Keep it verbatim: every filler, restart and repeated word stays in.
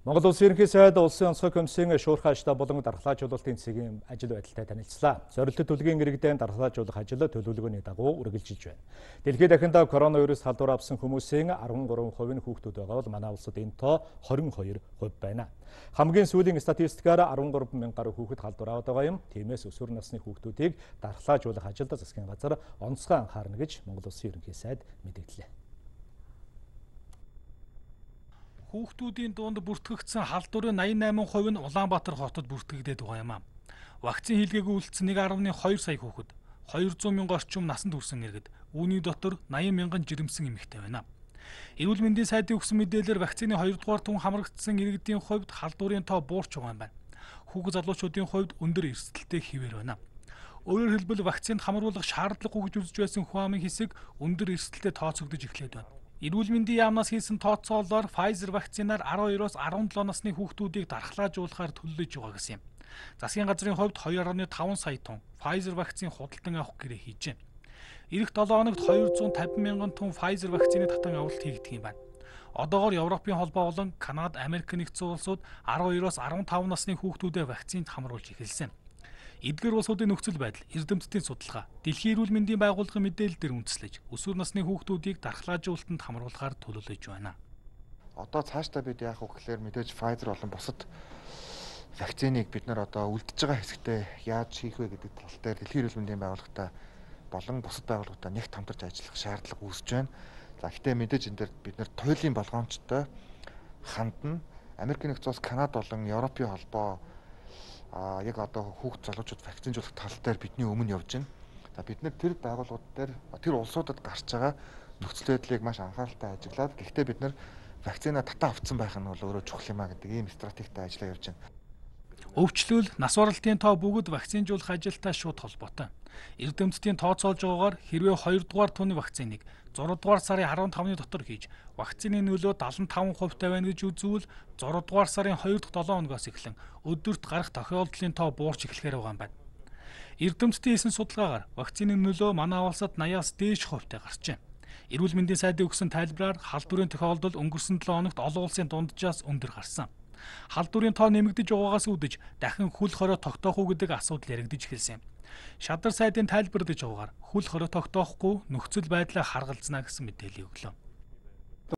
Монгол Улсын ерөнхий сайд улсын онцгой комиссийн шуурхай ажилтаа болон дархлаажуулалтын цэгийн ажил байдалтай танилцлаа. Зорилттой төлгийн иргэдэд дархлаажуулах ажил төлөвлөгөөний дагуу үргэлжилж байна. Дэлхийд дахиндаа коронавирус халдвар авсан хүмүүсийн арван гурван хувь нь хүүхдүүд байгаа бол манай улсад энэ тоо хорин хоёр хувь байна. Хамгийн сүүлийн статистикаар арван гурван мянган гаруй хүүхэд халдвар аваад байгаа юм. Тиймээс өсвөр насны хүүхдүүдийг дархлаажуулах ажилд засгийн газар онцгой анхаарна гэж Монгол Улсын ерөнхий сайд мэдээллээ. Хүүхдүүдийн дунд бүртгэгдсэн халдварын найман и восемь хувь нь Улаанбаатар хотод бүртгэгдээд байгаа юм а. Вакцин хийлгээгүй үлдсэн нэг дашик хоёр сая хүүхэд, двести мянган орчим насанд хүрсэн иргэд, үүний дотор восемь мянган жирэмсэн эмэгтэй байна. Эрүүл мэндийн сайдын өгсөн мэдээлэлээр вакцины хоёрдугаар түн хамрагдсан иргэдийн хувьд халдварын тоо буурч байгаа юм байна. Хүүхэд залуучуудын хувьд өндөр эрсдэлтэй хэвээр байна. Өөрөөр хэлбэл вакцинд хамруулах шаардлагагүй гэж үзэж байсан хүн амын хэсэг өндөр эрсдэлтэй тооцогдож эхлээд байна. Эрүүл мэндийн яамнаас хийсэн тооцоололоор Pfizer вакцинаар twelve-оос seventeen насны хүүхдүүдийг дархлаажуулахаар төлөвлөж байгаа гэсэн юм. Засгийн газрын хувьд two point five сая тонн Pfizer вакцин худалдан авах гэрээ хийж байна. Ирэх seven хоногт two hundred fifty мянган тонн Pfizer вакцины татан авалт хийгдэх юм байна. Одоогоор Европын холбоо болон Канада, Америк нэгдсэн улсууд twelve-оос fifteen насны хүүхдүүдэд вакцинд хамруулж эхэлсэн. Эдгээр улсуудын нөхцөл байдал, эрдэмтдийн судалгаа, Дэлхийн эрүүл мэндийн байгууллагын мэдээлэлээр үндэслэж, өсвөр насны хүүхдүүдийг дархлаажуулалтанд хамруулахаар төлөвлөж байна. Одоо цаашдаа бид яах вэ гэхээр мэдээж Pfizer болон бусад вакциныг бид нар одоо үлдэж байгаа хэсэгтээ яаж хийх вэ гэдэг тал дээр Дэлхийн эрүүл мэндийн байгууллагатай болон бусад байгууллагатай нэгт хамтарч ажиллах шаардлага үүсэж байна. За гэхдээ мэдээж энэ дээр бид нар туйлын болгоомжтой хандна. Америк нэгдсэн улс, Канада болон Европын холбоо А яг одоо хүүхд залуучууд вакцинжуулах тал дээр бидний өмнө явж байна. За бид нэр тэр байгууллагууд дээр тэр улсуудад гарч байгаа нөхцөл байдлыг маш анхааралтай ажиглаад гэхдээ бид нар вакцина татаа авцсан байх нь бол өөрөө чухал юм а гэдэг ийм стратегтэй ажиллаа явж байна. Өвчлөл, нас баралтын тоо бүгд вакцинжуулах ажилтай шууд холбоотой. Эрдэмтдийн тооцоолж байгаагаар хэрвээ хоёрдугаар тууны вакциныг зургаадугаар сарын fifteen-ны дотор хийж, вакцины нөлөө seventy-five percent байна гэж үзвэл зургаадугаар сарын two дахь seven хоногоос эхлэн өдөрт гарах тохиолдлын тоо буурч эхлэхээр байгаа юм байна. Эрдэмтдийн хийсэн судалгаагаар вакцины нөлөө манай улсад eighty-аас дээш хувьтай гарчээ. Эрүүл мэндийн сайдын өгсөн тайлбараар халдварын тохиолдол өнгөрсөн seven хоногт олон улсын дунджаас өндөр гарсан. Халдварын тоо нэмэгдэж байгаагаас үүдэж дахин хөл хорой тогтоох уу гэдэг асуудал яригдж эхэлсэн юм. Шадар сайдын тайлбарлаж байгаагаар хөл хорой тогтоохгүй нөхцөл байдлаа харгалзнаа гэсэн мэдээлэл өглөө.